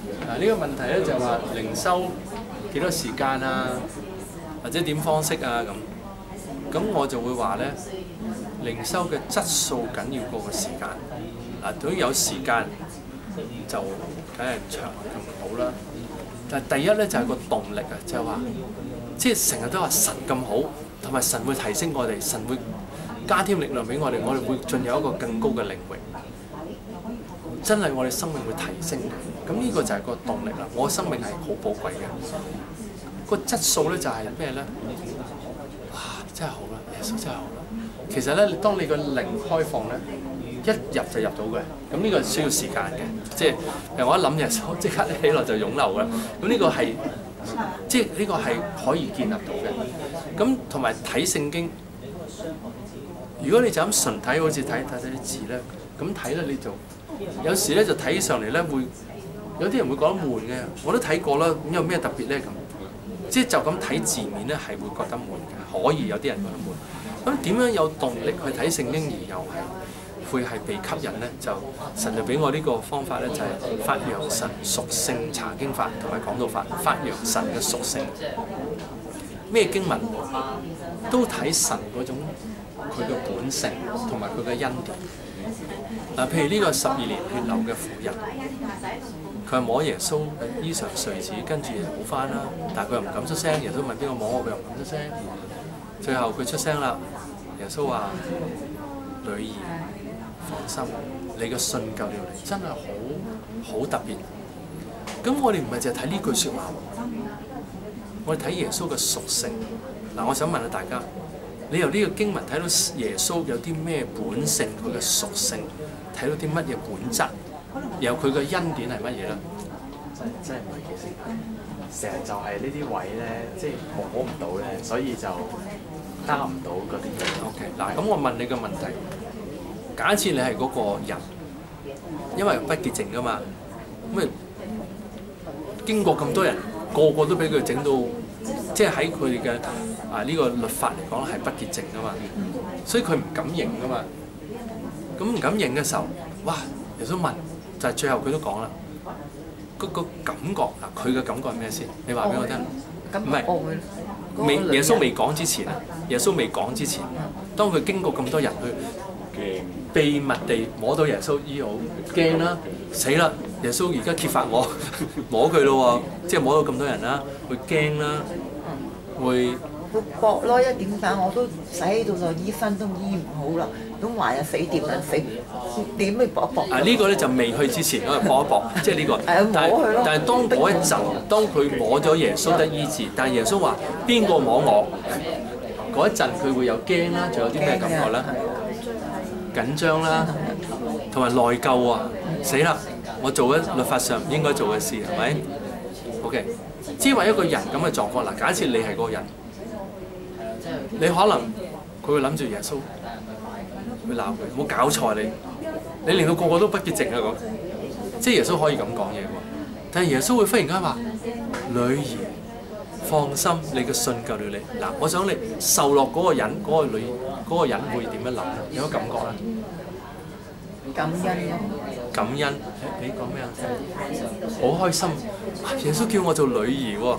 嗱，呢個問題咧就係話靈修幾多時間啊，或者點方式啊咁我就會話咧，靈修嘅質素緊要過個時間。嗱，如果有時間就梗係長咁好啦。但係第一咧就係個動力啊，就係話即係成日都話神咁好，同埋神會提升我哋，神會加添力量俾我哋會進入一個更高嘅領域。真係我哋生命會提升嘅，咁呢個就係個動力啦。我生命係好寶貴嘅，個質素咧就係咩咧？哇！真係好啦，耶穌真係好啦。其實咧，當你個靈開放咧，一入就入到嘅。咁呢個需要時間嘅，即係我一諗耶穌，即刻起來就湧流嘅。咁呢個係即係呢個係可以建立到嘅。咁同埋睇聖經，如果你就咁純睇，好似睇啲字咧，咁睇咧你就有時咧就睇上嚟咧會有啲人會覺得悶嘅，我都睇過啦，咁有咩特別咧咁？即係就咁睇字面咧係會覺得悶嘅，可以有啲人覺得悶。咁點樣有動力去睇聖經而又係會係被吸引咧？就神就俾我呢個方法咧，就係發揚神屬性查經法同埋講道法，發揚神嘅屬性。咩經文都睇神嗰種佢嘅本性同埋佢嘅恩典。嗱，譬如呢個12年血流嘅婦人，佢係摸耶穌衣裳繸子，跟住好翻啦。但係佢又唔敢出聲。耶穌問邊個摸我，佢又唔敢出聲。最後佢出聲啦。耶穌話：女兒，放心，你嘅信救了你，真係好特別。咁我哋唔係淨係睇呢句説話喎，我哋睇耶穌嘅屬性。嗱，我想問下大家，你由呢個經文睇到耶穌有啲咩本性，佢嘅屬性，睇到啲乜嘢本質，有佢嘅恩典係乜嘢咧？ 真係唔係幾識睇，成日就係呢啲位咧，即係摸唔到咧，所以就擔唔到嗰啲嘢。 OK， 嗱，咁我問你個問題，假設你係嗰個人，因為不潔淨噶嘛，咁咪經過咁多人，個個都俾佢整到，即係喺佢哋嘅呢個律法嚟講係不潔淨噶嘛，所以佢唔敢認噶嘛。咁唔敢認嘅時候，哇！耶穌問，就係最後佢都講啦，個感覺嗱，佢嘅感覺係咩先？你話俾我聽。唔係，耶穌未講之前啊，耶穌未講之前，當佢經過咁多人去秘密地摸到耶穌醫好，驚啦，死啦！耶穌而家揭發我摸佢咯喎，即係摸到咁多人啦，會驚啦，會搏咯，因為點解我都使到就醫分都醫唔好啦，咁話又死掂人死，點去搏？ 呢個咧就未去之前嗰度搏一搏，即係呢個。但係當嗰一陣，當佢摸咗耶穌得醫治，但係耶穌話邊個摸我？嗰一陣佢會有驚啦，仲有啲咩感覺咧？緊張啦，同埋內疚啊！死啦！我做咗律法上唔應該做嘅事，係咪 ？OK， 即係話一個人咁嘅狀況嗱，假設你係嗰個人。你可能佢會諗住耶穌，會鬧佢，冇搞錯你令到個個都不潔淨啊咁，即係耶穌可以咁講嘢喎。但係耶穌會忽然間話：女兒，放心，你嘅信救了你。嗱，我想你受落嗰個人，嗰個人會點樣諗？有乜感覺咧？ 感恩咯。 感恩，你講咩啊？好開心，耶穌叫我做女兒喎。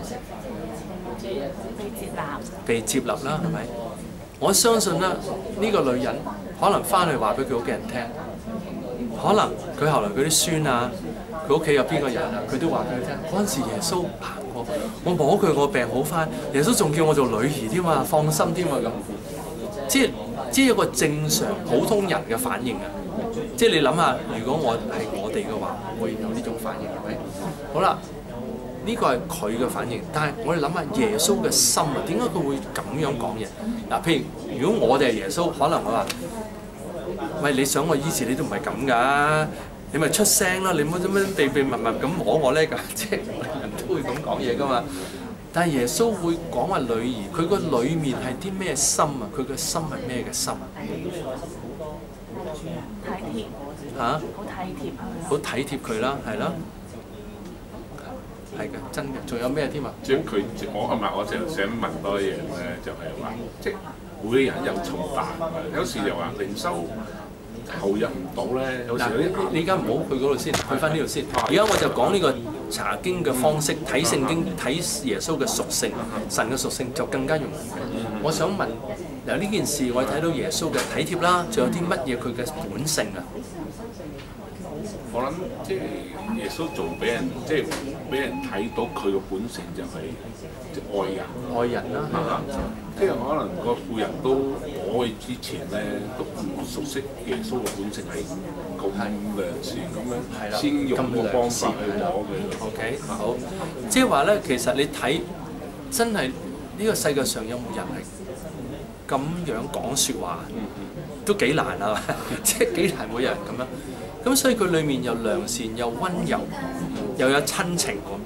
被接納啦，係咪？我相信啦，呢個女人可能翻去話俾佢屋企人聽，可能佢後來佢啲孫啊，佢屋企有邊個人啊，佢都話俾佢聽。嗰陣時耶穌行過，我摸佢個病好翻，耶穌仲叫我做女兒添啊，放心添啊咁。即係一個正常普通人嘅反應啊！即係你諗下，如果我哋嘅話，會有呢種反應係咪？好啦。呢個係佢嘅反應，但係我哋諗下耶穌嘅心啊，點解佢會咁樣講嘢？嗱，譬如如果我哋係耶穌，可能我話：喂，你想我醫治你都唔係咁㗎，你咪出聲啦！你唔好做咩秘密咁摸我咧㗎，即係人都會咁講嘢㗎嘛。但係耶穌會講話女兒，佢個裡面係啲咩心啊？佢個心係咩嘅心？ 體貼嚇，好體貼佢， 好體貼佢啦，係啦。係嘅，真嘅，仲有咩添啊？ 至於佢，我就想問多一樣咧，就係話，即係每個人有重擔，有時又話靈修投入唔到咧，有時有啲。 你而家唔好去嗰度先，去翻呢度先。而家我就講呢個查經嘅方式，睇聖經、睇耶穌嘅屬性、神嘅屬性就更加容易嘅。我想問，由呢件事我哋睇到耶穌嘅體貼啦，仲有啲乜嘢佢嘅本性啊？ 我諗即係耶穌做俾人，即係俾人睇到佢嘅本性就係即係愛人。 愛人啦， 即係可能個婦人都攞去之前咧，都唔熟悉耶穌嘅本性係咁良善咁樣，先用個方法去攞佢。 OK， 好，即係話咧，其實你睇真係呢個世界上有冇人係咁樣講説話，都幾難啊！即係幾難會有人咁樣。咁所以佢裡面又良善又溫柔，又有親情喎。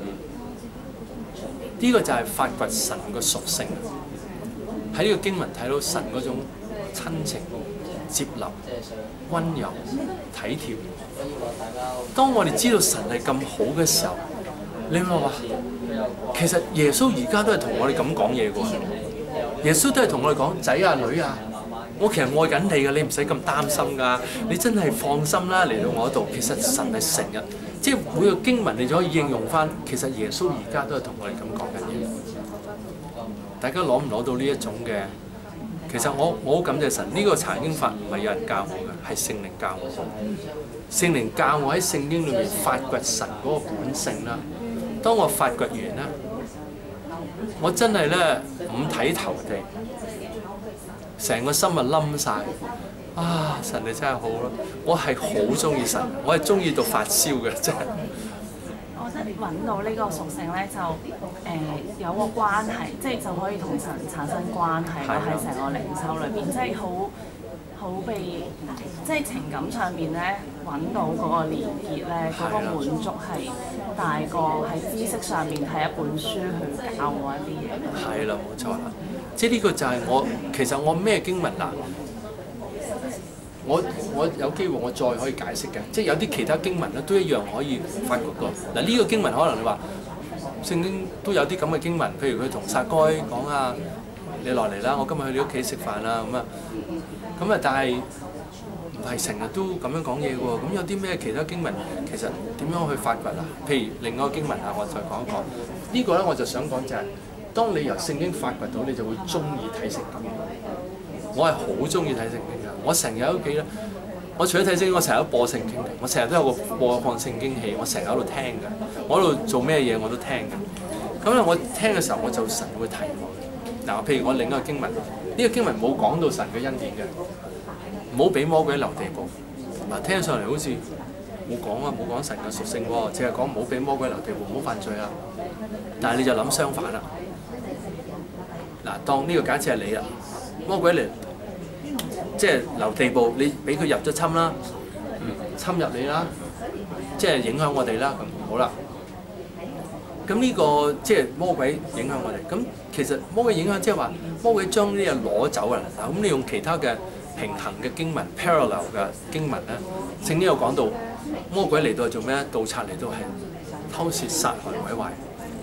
呢個就係發掘神嘅屬性。喺呢個經文睇到神嗰種親情、接納、溫柔、體貼。當我哋知道神係咁好嘅時候，你咪話，其實耶穌而家都係同我哋咁講嘢喎。耶穌都係同我哋講：仔啊，女啊，我其實愛緊你嘅，你唔使咁擔心㗎。你真係放心啦，嚟到我度。其實神係成日，即係每個經文你就可以應用翻。其實耶穌而家都係同我哋咁講緊嘢。大家攞唔攞到呢一種嘅？其實我好感謝神，呢個查經法唔係有人教我嘅，係聖靈教我。聖靈教我喺聖經裏面發掘神嗰個本性啦。當我發掘完咧，我真係咧五體投地，成個心啊冧晒。啊！神你真係好咯，我係好中意神，我係中意到發燒嘅，真係。 我覺得揾到呢個屬性咧，就有個關係，即係就可以同神產生關係咯。喺成個靈修裏邊，即係好被即係情感上邊咧揾到嗰個連結咧，嗰個滿足係大過喺知識上面睇一本書去教我一啲嘢。 係啦，冇錯啦，即係呢個就係其實我咩經文嗱？我有機會我再可以解釋嘅，即係有啲其他經文咧都一樣可以發掘到。嗱呢個經文可能你話聖經都有啲咁嘅經文，譬如佢同撒該講啊，你落嚟啦，我今日去你屋企食飯啦咁啊，但係唔係成日都咁樣講嘢嘅喎。咁有啲咩其他經文其實點樣去發掘啊？譬如另外一個經文啊，我再講一講。呢個咧我就想講就係，當你由聖經發掘到，你就會中意睇聖經。我係好中意睇聖經㗎，我成日都記得。我除咗睇聖經，我成日都播聖經嘅，我成日都有個播放聖經器，我成日喺度聽㗎。我喺度做咩嘢我都聽㗎。咁咧我聽嘅時候，我就神會提我。嗱，譬如我另一個經文，呢個經文冇講到神嘅恩典嘅，唔好俾魔鬼留地步。嗱，聽上嚟好似冇講啊，冇講神嘅屬性喎，淨係講唔好俾魔鬼留地步，唔好犯罪啊。但係你就諗相反啦。嗱，當呢個假設係你啦，魔鬼嚟。即係留地步，你俾佢入咗侵啦，侵入你啦，即係影響我哋啦，咁好啦。咁呢個即係魔鬼影響我哋。咁其實魔鬼影響即係話魔鬼將呢啲嘢攞走啊。嗱，咁你用其他嘅平衡嘅經文 parallel 嘅經文咧，聖經有講到魔鬼嚟到係做咩？盜賊嚟到係偷竊、殺害、毀壞。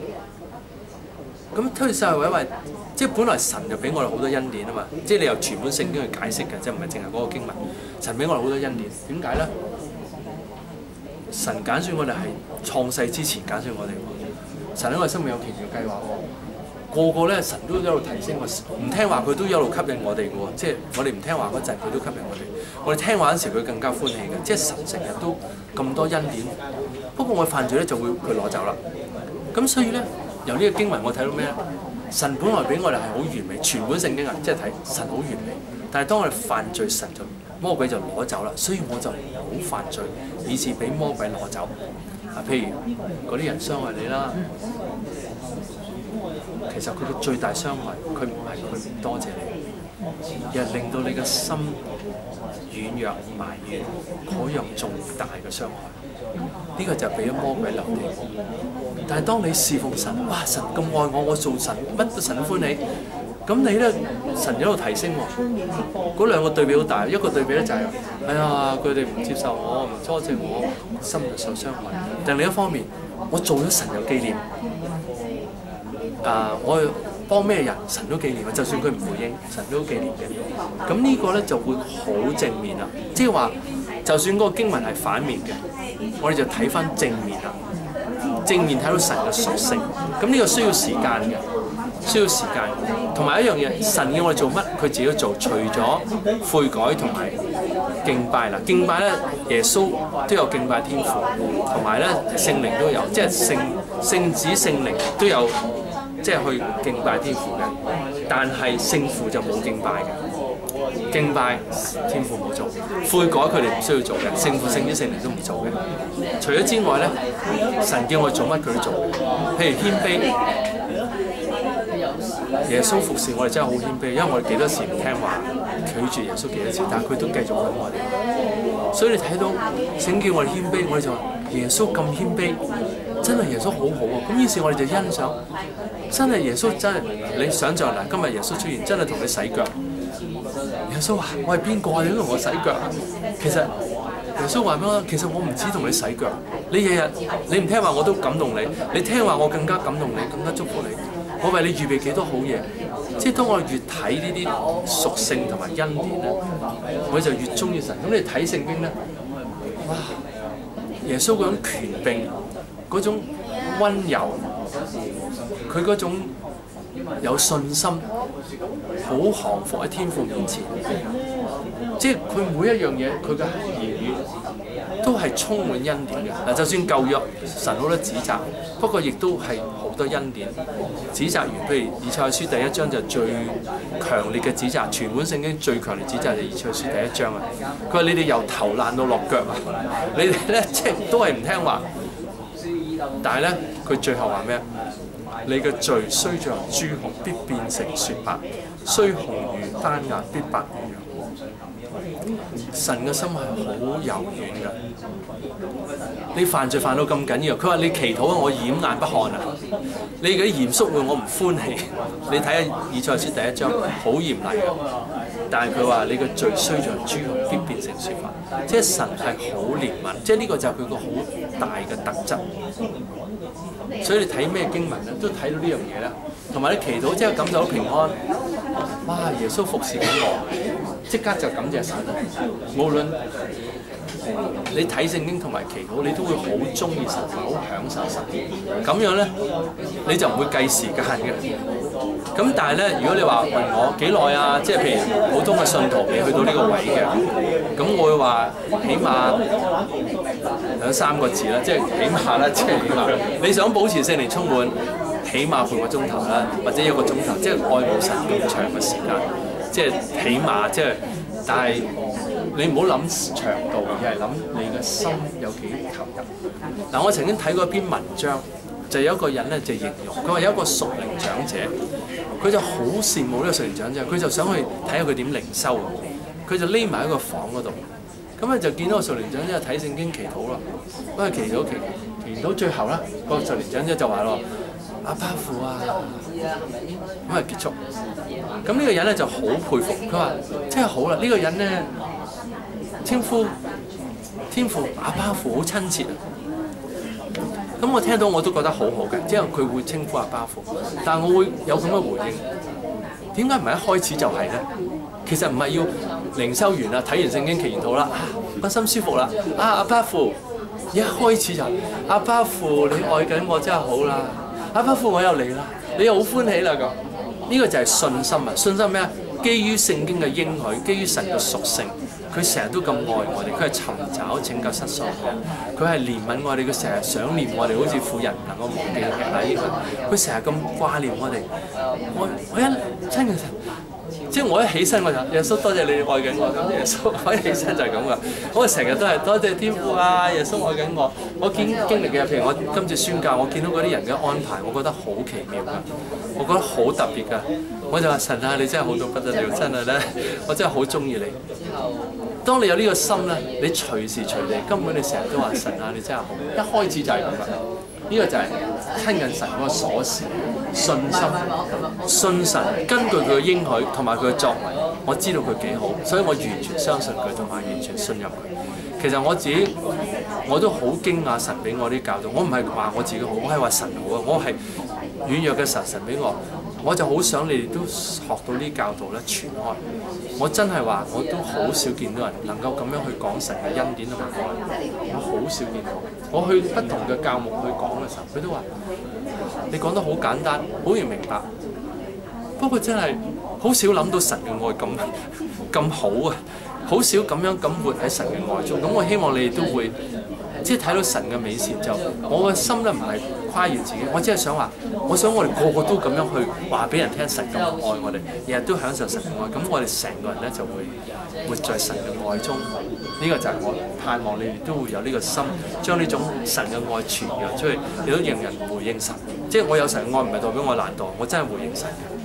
咁偷竊、殺害、毀壞。即係本來神就俾我哋好多恩典啊嘛，即係你由全本聖經去解釋嘅，即係唔係淨係嗰個經文。神俾我哋好多恩典，點解咧？神揀選我哋係創世之前揀選我哋喎。神喺我哋生命有奇妙計劃喎。個個咧神都一路提升我，唔聽話佢都一路吸引我哋嘅喎。即係我哋唔聽話嗰陣，佢都吸引我哋。我哋聽話嗰陣時，佢更加歡喜嘅。即係神成日都咁多恩典。不過我犯罪咧就會佢攞走啦。咁所以咧，由呢個經文我睇到咩咧？神本來俾我哋係好完美，全本聖經啊，即係睇神好完美。但係當我哋犯罪，神就魔鬼就攞走啦，所以我就唔好犯罪，以致俾魔鬼攞走。啊，譬如嗰啲人傷害你啦，其實佢嘅最大傷害，佢唔係佢唔多謝你，而係令到你嘅心軟弱埋怨，嗰樣重大嘅傷害。呢個就係俾咗魔鬼留地步。但係當你侍奉神，哇！神咁愛我，我做神乜都神歡喜。咁你咧，神一路提升喎。嗰兩個對比好大，一個對比咧就係、是，哎呀，佢哋唔接受我，唔多謝我，心就受傷害。但另一方面，我做咗神有紀念。我幫咩人，神都紀念。就算佢唔回應，神都紀念嘅。咁呢個咧就會好正面啦。即係話，就算嗰個經文係反面嘅，我哋就睇翻正面啦。 正面睇到神嘅屬性。咁呢個需要時間嘅，需要時間。同埋一樣嘢，神要我哋做乜，佢自己都做。除咗悔改同埋敬拜啦，敬拜咧耶穌都有敬拜天父，同埋咧聖靈都有，即係聖子聖靈都有，即係去敬拜天父嘅。但係聖父就冇敬拜嘅，敬拜天父冇做，悔改佢哋唔需要做嘅，聖父聖子聖靈都唔做嘅。除咗之外咧，神叫我哋做乜佢都做，譬如謙卑。耶穌服侍我哋真係好謙卑，因為我哋幾多時唔聽話，拒絕耶穌幾多次，但係佢都繼續揾我哋。所以你睇到聖經叫我哋謙卑，我哋就話耶穌咁謙卑，真係耶穌好好喎。咁於是我哋就欣賞，真係耶穌真係你想象嗱，今日耶穌出現真係同你洗腳。耶穌話：我係邊個啊？你都同我洗腳啊？其實耶穌話咩啊？其實我唔止同你洗腳，你日日你唔聽話我都感動你，你聽話我更加感動你，更加祝福你。我為你預備幾多好嘢，即係當我越睇呢啲屬性同埋恩典咧，我就越中意神。咁你睇聖經咧，哇！耶穌嗰種權柄，嗰種温柔，佢嗰種有信心，好降服喺天父面前。即係佢每一樣嘢，佢嘅言語都係充滿恩典嘅。嗱，就算舊約神好多指責，不過亦都係好多恩典。指責完，譬如以賽亞書第1章就最強烈嘅指責，全本聖經最強烈指責就以賽亞書第1章啊。佢話：你哋由頭爛到落腳啊！你哋咧即係都係唔聽話。但係咧，佢最後話咩？你嘅罪雖像朱紅，必變成雪白；雖紅如丹顏，必白如羊。神嘅心係好柔軟嘅。你犯罪犯到咁緊要，佢話你祈禱啊，我掩眼不看啊！你嗰啲嚴肅會我唔歡喜。你睇下以賽亞書第1章，好嚴厲嘅。但係佢話你嘅罪雖像朱紅，必變成雪白。即係神係好憐憫，即係呢個就係佢個好大嘅特質。所以你睇咩經文咧，都睇到呢樣嘢啦。同埋你祈禱即係感受到平安。哇！耶穌服侍緊我，即刻就感謝神。無論你睇聖經同埋祈禱，你都會好中意神，好享受神。咁樣咧，你就唔會計時間嘅。咁但係咧，如果你話問我幾耐啊，即係譬如普通嘅信徒未去到呢個位嘅，咁我會話起碼2-3個字啦，即係起碼啦，即係起碼你想保持聖靈充滿，起碼半個鐘頭啦，或者1個鐘頭，即係愛慕神咁長嘅時間，即係起碼即係，但係你唔好諗長度，而係諗你嘅心有幾投入。嗱，我曾經睇過一篇文章，就有一個人咧就形容，佢話有一個屬靈長者，佢就好羨慕呢個屬靈長者，佢就想去睇下佢點靈修，佢就匿埋喺個房嗰度，咁咧就見到個屬靈長者睇聖經祈禱咯，咁啊祈禱最後啦，個屬靈長者就話咯：阿爸父啊，咁啊結束。咁呢個人咧就好佩服，佢話真係好啦，呢個人咧稱呼天父阿爸父好親切啊。咁我聽到我都覺得好好嘅，即係佢會稱呼阿爸父，但係我會有咁嘅回應。點解唔係一開始就係咧？其實唔係要靈修完啦，睇完聖經祈完禱啦，個心舒服啦，阿爸父，一開始就阿爸父，你愛緊我真係好啦，阿爸父我又嚟啦，你又好歡喜啦咁。呢個就係信心啊！信心咩啊？基於聖經嘅應許，基於神嘅屬性。佢成日都咁愛我哋，佢係尋找拯救失喪嘅，佢係憐憫我哋，佢成日想念我哋，好似婦人唔能夠忘記嘅孩子，佢成日咁掛念我哋。我一親近神，即係我一起身我就耶穌多謝你愛緊我，咁耶穌我一起身就係咁噶。我成日都係多謝天父啊，耶穌愛緊我。我經歷嘅，譬如我今次宣教，我見到嗰啲人嘅安排，我覺得好奇妙噶，我覺得好特別噶。我就話神啊，你真係好到不得了，真係咧，我真係好中意你。當你有呢個心咧，你隨時隨地根本你成日都話神啊，你真係好。一開始就係咁噶，呢個就係親近神嗰個鎖匙，信心，信神，根據佢嘅應許同埋佢嘅作為，我知道佢幾好，所以我完全相信佢同埋完全信任佢。其實我自己我都好驚訝神俾我啲教導，我唔係話我自己好，我係話神好啊，我係軟弱嘅神俾我。我就好想你哋都學到呢教導咧，傳開。我真係話，我都好少見到人能夠咁樣去講神嘅恩典同埋愛，我好少見到。 我去不同嘅教牧去講嘅時候，佢都話你講得好簡單，好容易明白。不過真係好少諗到神嘅愛咁好啊！好少咁樣活喺神嘅愛中。咁我希望你哋都會即係睇到神嘅美善。就我嘅心咧唔係誇耀自己，我只係想話，我想我哋個個都咁樣去話俾人聽，神咁愛我哋，日日都享受神嘅愛。咁我哋成個人咧就會活在神嘅愛中。呢個就係我盼望你哋都會有呢個心，將呢種神嘅愛傳揚出去，亦都讓人回應神。即係我有神嘅愛，唔係代表我懶惰，我真係回應神嘅。